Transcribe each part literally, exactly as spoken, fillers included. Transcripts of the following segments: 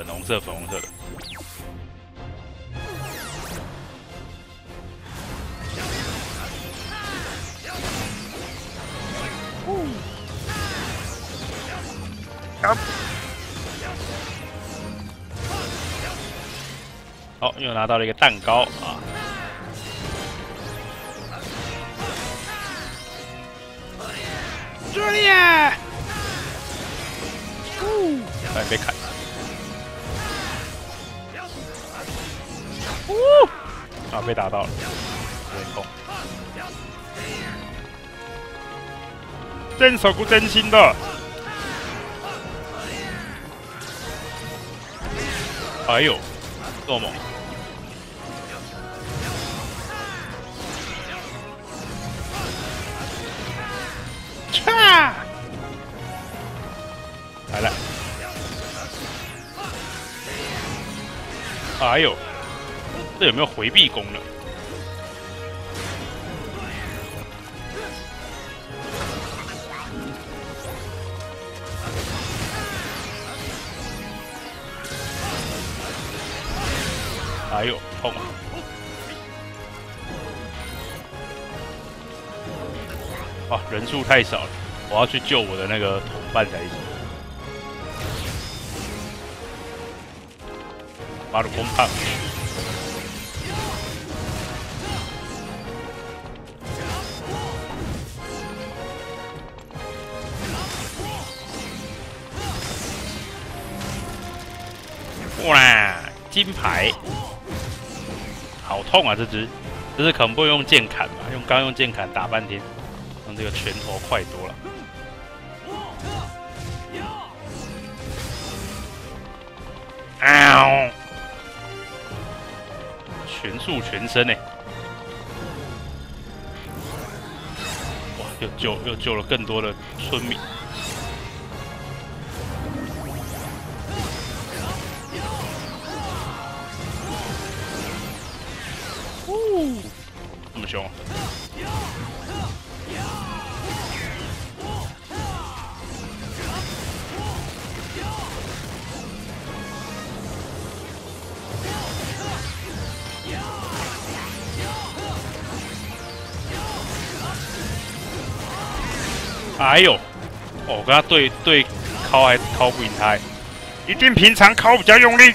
粉红色粉红色的。啊！好，又拿到了一个蛋糕啊！这里啊！呜，快被砍！呜，啊，被打到了，有点痛。真手不真心的。哎呦，这么猛！嚓！来了！哎呦，这有没有回避功能？哎呦，痛！哇，人数太少了，我要去救我的那个同伴才行。马鲁公胖。哇，金牌！好痛啊！这只，这只可能不用剑砍吧？用刚用剑砍打半天，用这个拳头快多了。嗷！全速全身哎！哇，又救又救了更多的村民。这么凶！哎呦！哦，我跟他对对敲还敲不赢他，一定平常敲比较用力。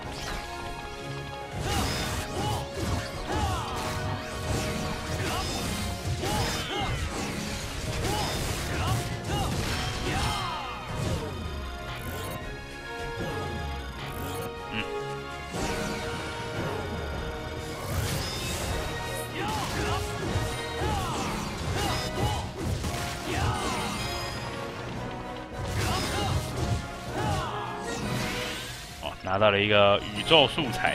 拿到了一个宇宙素材，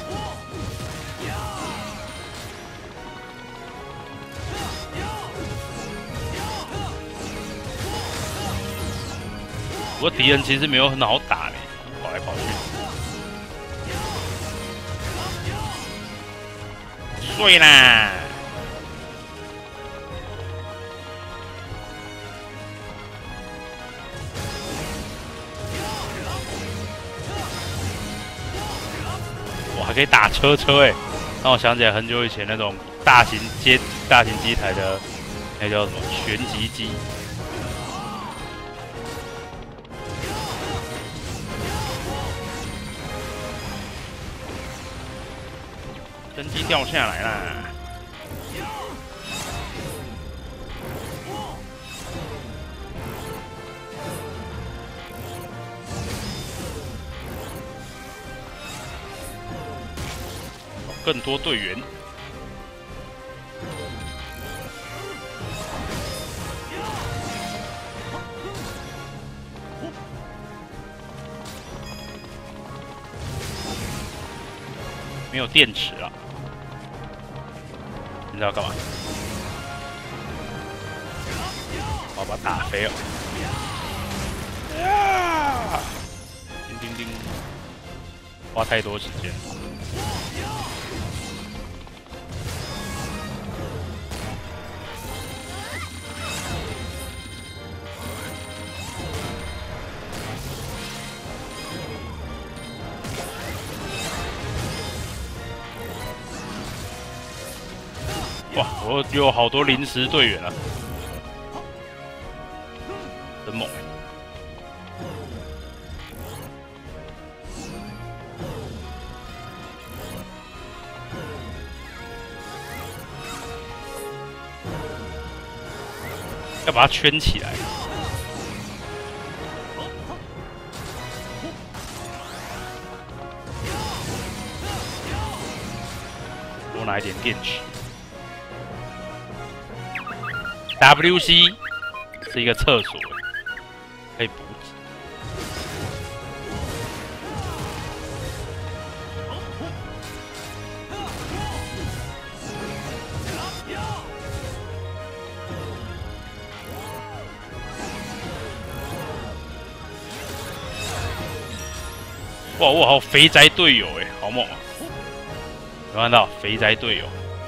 不过敌人其实没有很好打嘞，跑来跑去。碎啦！还可以打车车哎，让我想起来很久以前那种大型街大型机台的那叫什么旋击机。登机掉下来啦！更多队员。没有电池了，你知道干嘛？我要把它打飞了！啊！叮叮叮，花太多时间。 哇，我有好多临时队员啊，真猛！要把它圈起来。多拿一点电池。W C 是一个厕所，可以补给。哇，我好肥宅队友哎，好猛啊！有看到肥宅队友？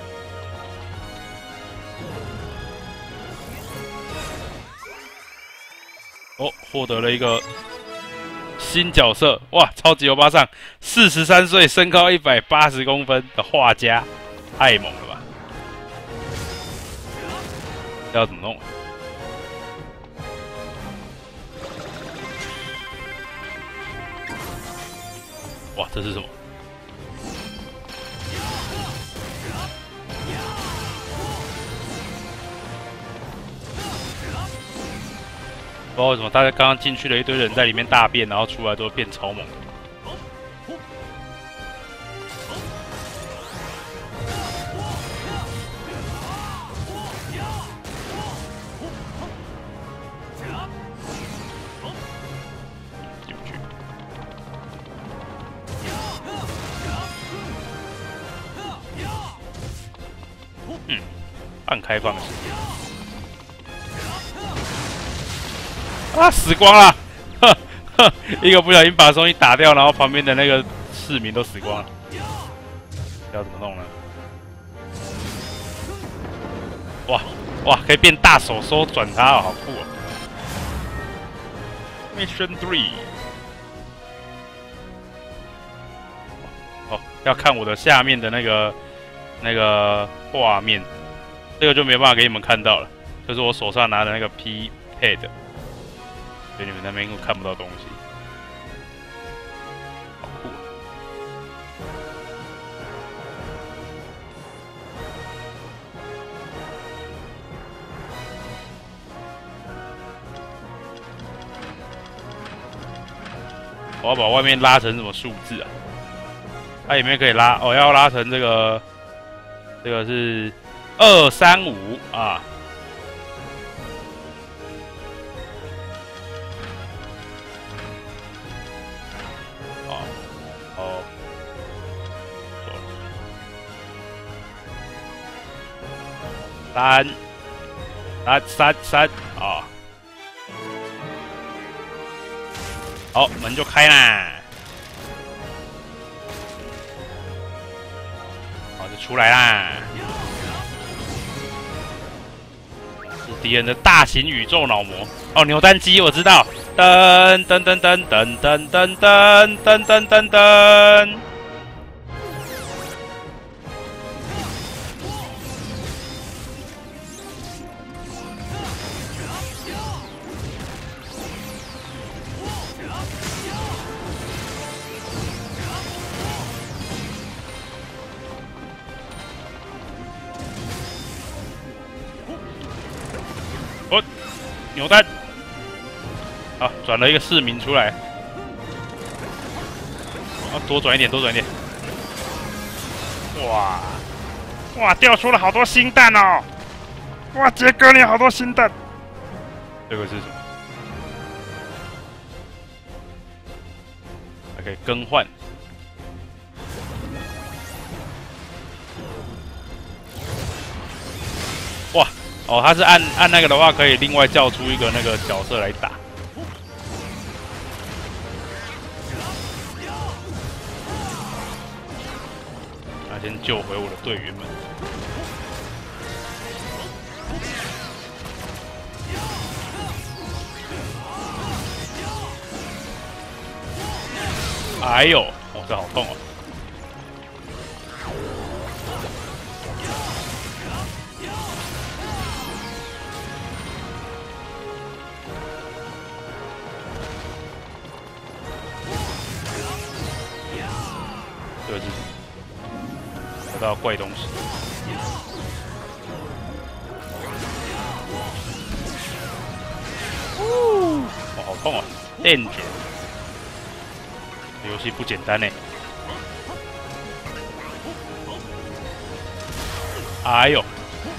哦，获得了一个新角色，哇！超级欧巴桑，四十三岁，身高一百八十公分的画家，太猛了吧！要怎么弄？哇，这是什么？不知道为什么大家刚刚进去了一堆人在里面大便，然后出来都变超猛的。进不去。嗯，半开放式。啊！死光了！呵呵，一个不小心把东西打掉，然后旁边的那个市民都死光了。要怎么弄呢？哇哇，可以变大手收转它哦，好酷哦 ！Mission Three。哦，要看我的下面的那个那个画面，这个就没办法给你们看到了，就是我手上拿的那个 P Pad。所以你们那边看不到东西，好酷、啊！我要把外面拉成什么数字啊？它里面可以拉哦，要拉成这个，这个是二三五啊。三三三三啊！好，门就开啦！好，就出来啦！是敌人的大型宇宙脑魔哦，扭蛋机我知道，噔噔噔噔噔噔噔噔噔噔噔噔。哦，扭蛋，好，转了一个市民出来，啊，多转一点，多转一点，哇，哇，掉出了好多新蛋哦，哇，杰哥你好多新蛋，这个是什么？还可以更换。哇！哦，他是按按那个的话，可以另外叫出一个那个角色来打。那先救回我的队员们。哎呦，哦，这好痛哦！ 这个是什么？得到怪东西。哦，好痛啊 ！Danger， 这游戏不简单呢。哎呦！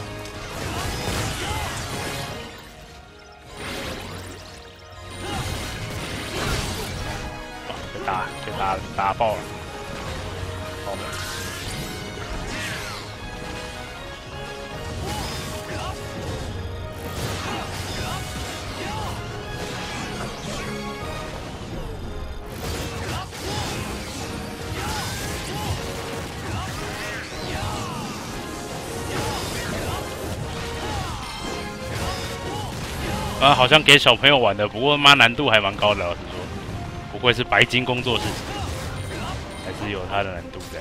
被打，被打打爆了。好的。啊，好像给小朋友玩的，不过妈难度还蛮高的，老实说，不愧是白金工作室，还是有它的难度在。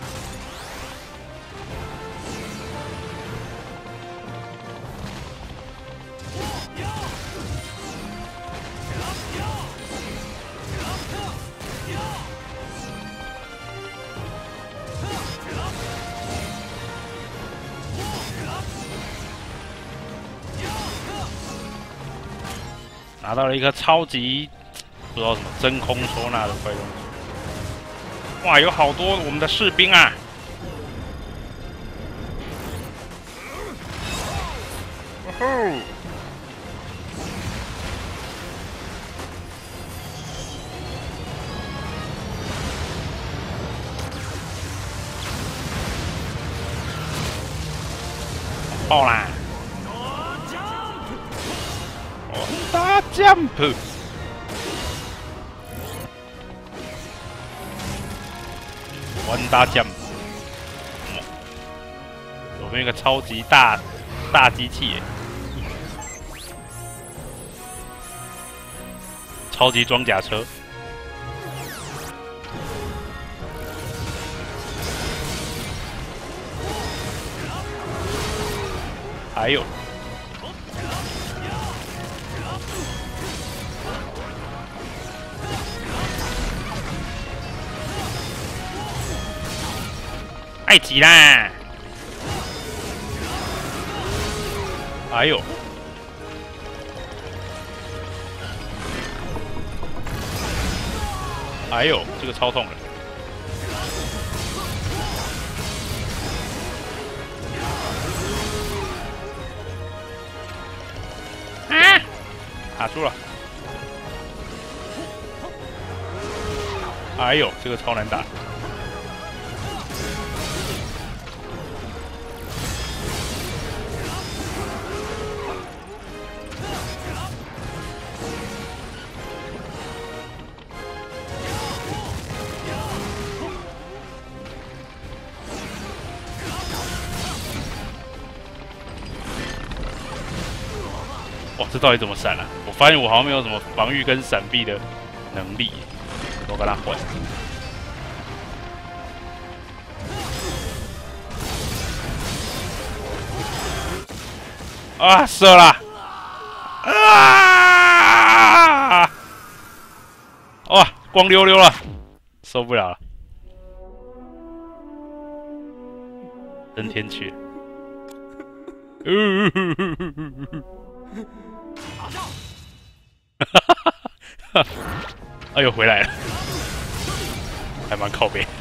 拿到了一颗超级不知道什么真空收纳的怪东西。哇，有好多我们的士兵啊！哦吼！爆啦！大 jump， 玩大 jump， 左边一个超级大大机器耶，超级装甲车，还有。太急啦！哎呦！哎呦，这个超痛的！啊！卡住了！哎呦，这个超难打！哇，这到底怎么闪啊？我发现我好像没有什么防御跟闪避的能力，我跟他换。啊，射了！啊！哇，光溜溜了，受不了了，登天去。哎呦，回来了，还蛮靠背。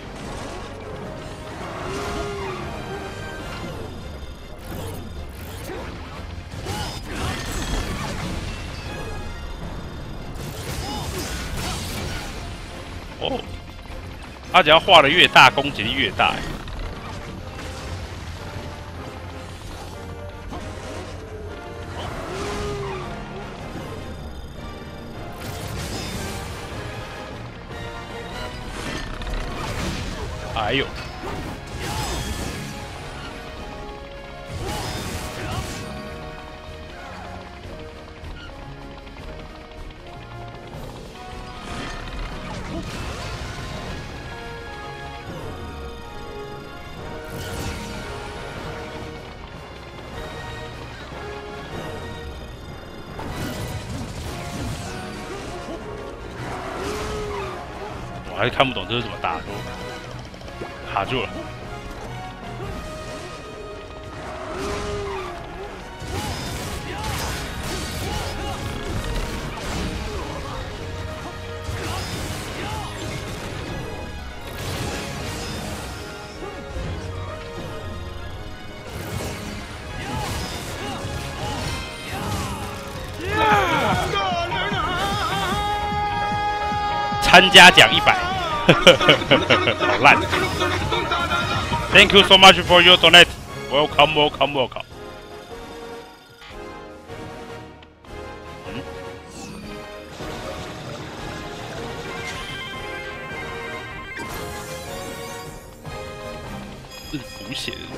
哦，他只要画的越大，攻击力越大。哎呦！我还是看不懂这是怎么打的。 卡住了。参加奖一百，好烂。Thank you so much for your donate. Welcome, welcome, welcome. 嗯，是补血的。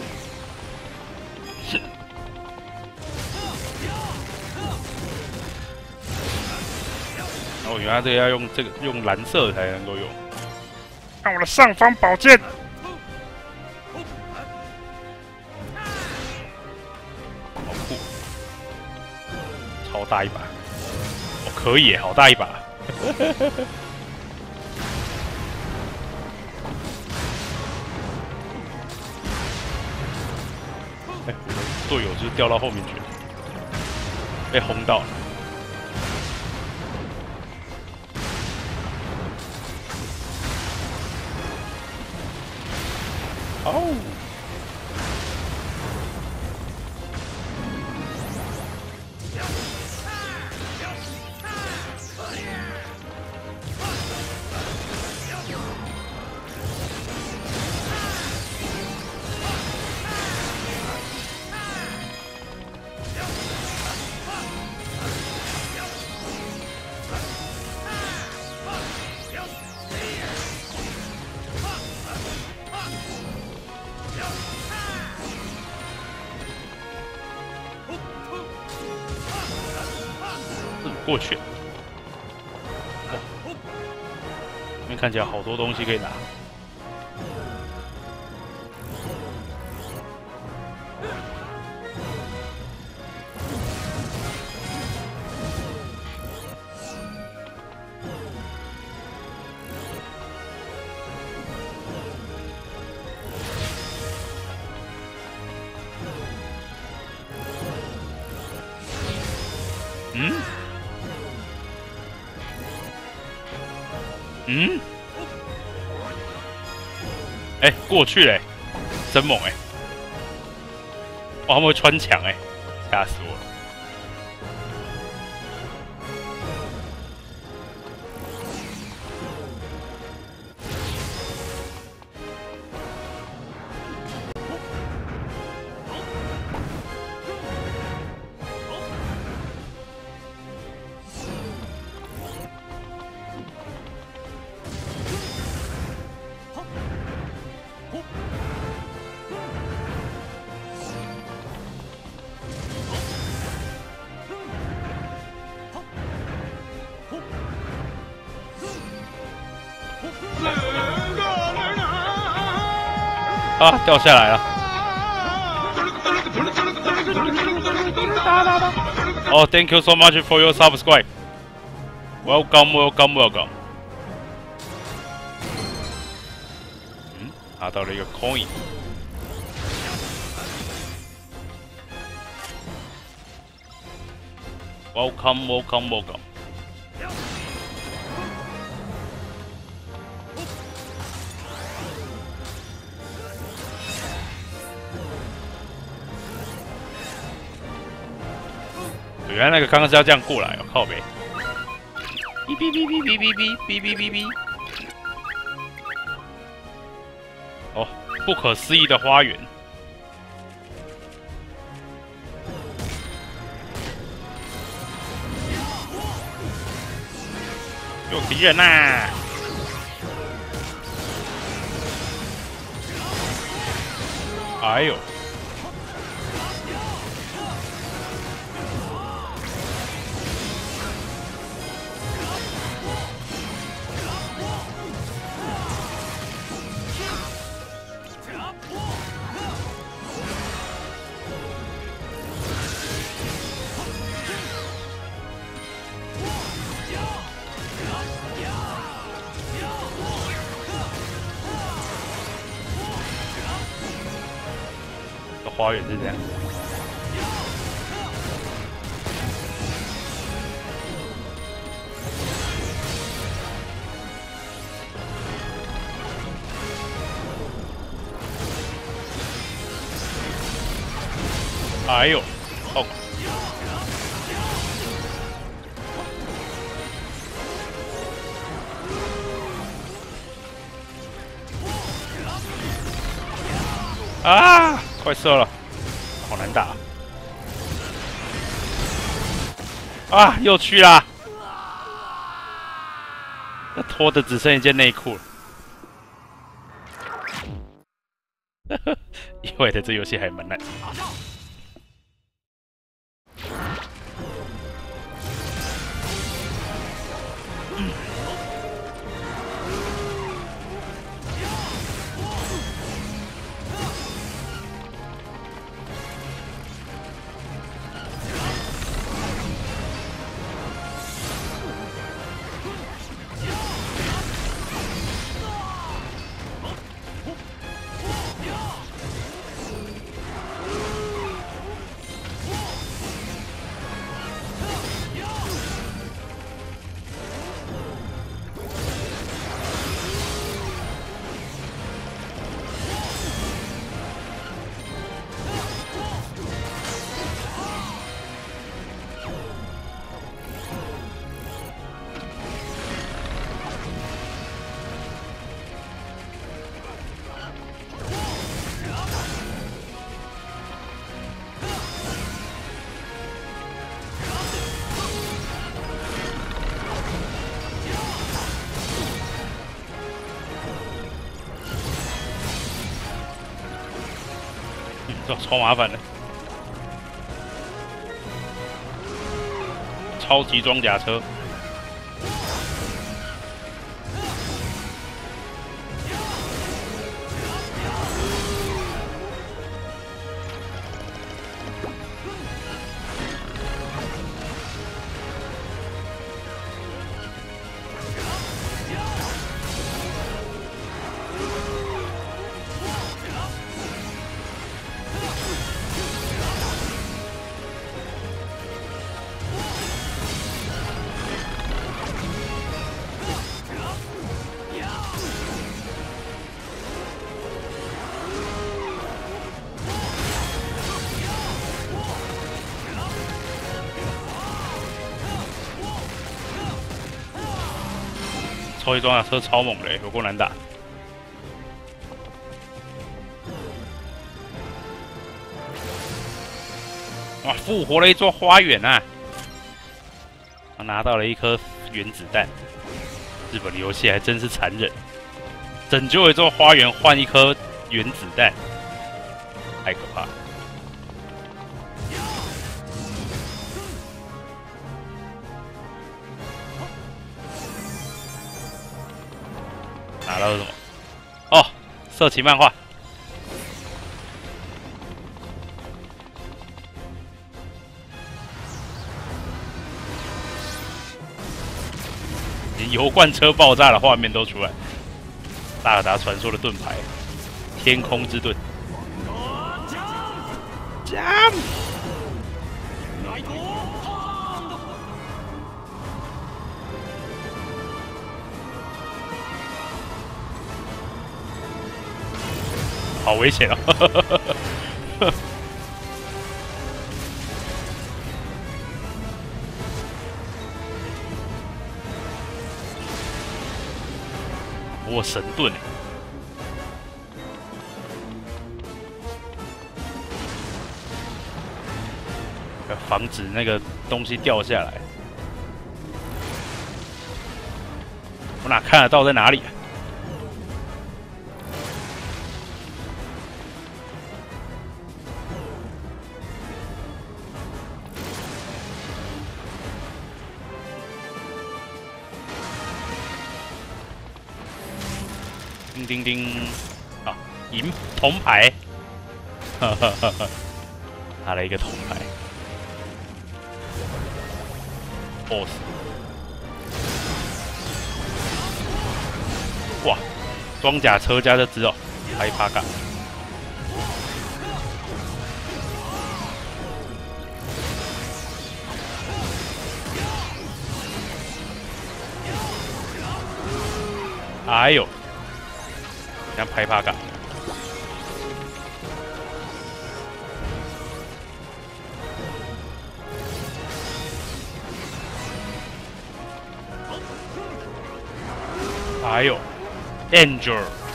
哦，原来这个要用这个用蓝色才能够用。看我的尚方宝剑！好酷，超大一把！哦，可以耶，好大一把！哎，我的队友就是掉到后面去了，被轰到了。哦，过去，哇，这边看起来好多东西可以拿。嗯？嗯？哎、欸，过去嘞、欸，真猛哎、欸！哇，他们会穿墙哎、欸，吓死我了！啊，掉下来了！哦、oh, ，Thank you so much for your subscribe. Welcome, welcome, welcome. 嗯，拿到了一个 coin。Welcome, welcome, welcome. 原来那个刚刚是要这样过来哦，靠北！哔哔哔哔哔哔哔哔哔哔！哦，不可思议的花园！有敌人呐、啊！哎呦！ 花园是这样。哎呦，痛！啊，快射了，好难打！啊，又去啦！那脱的只剩一件内裤了。意外的这游戏还蛮难。这超麻烦的，超级装甲车。超级装甲车超猛的，有够难打。哇，复活了一座花园啊！他拿到了一颗原子弹。日本的游戏还真是残忍，拯救一座花园换一颗原子弹，太可怕了。拿到了什么？哦，色情漫画。连油罐车爆炸的画面都出来。萨尔达传说的盾牌，天空之盾。Jump！ 好危险啊！我神盾，要防止那个东西掉下来。我哪看得到在哪里啊？ 叮叮叮！啊，银铜牌，哈哈哈哈，拿了一个铜牌 ，boss， 哇，装甲车加这只哦，开趴嘎， 哎呦，像拍趴感。哎呦 ，Danger！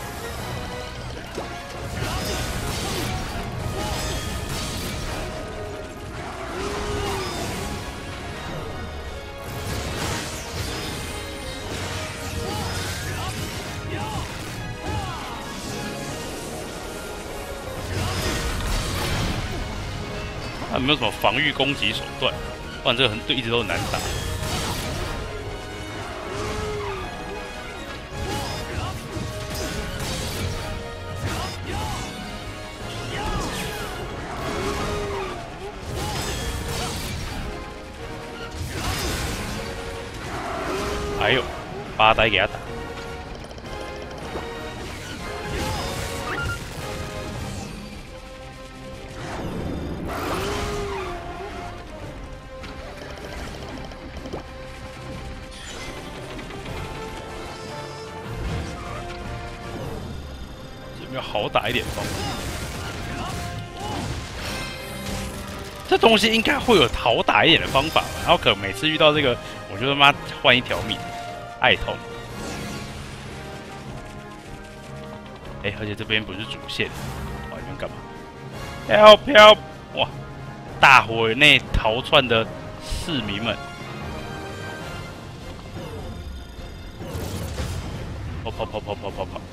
他有没有什么防御攻击手段？不然这个很对，一直都很难打。哎呦，八呆给他打。 有没有好打一点方法？这东西应该会有好打一点的方法吧？然后可能每次遇到这个，我就他妈换一条命，爱痛。哎、欸，而且这边不是主线，往里面干嘛 ？Help help！ 哇，大火内逃窜的市民们，跑跑跑跑跑跑跑！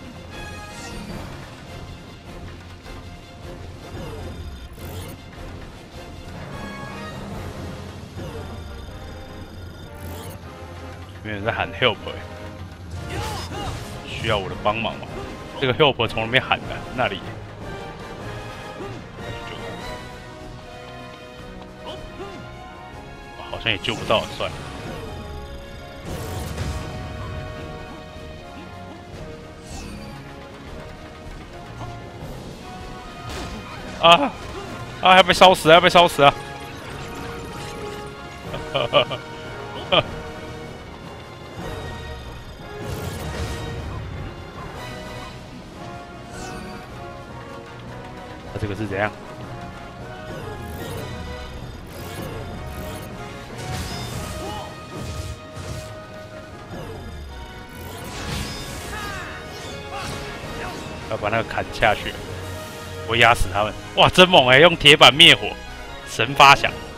没有人在喊 help， 欸、需要我的帮忙吗？这个 help 从来没喊的，那里。好像也救不到，算了。啊啊！要被烧死，要被烧死啊！哈哈哈！ 他这个是怎样？要把那个砍下去，我压死他们！哇，真猛哎、欸！用铁板灭火，神发响。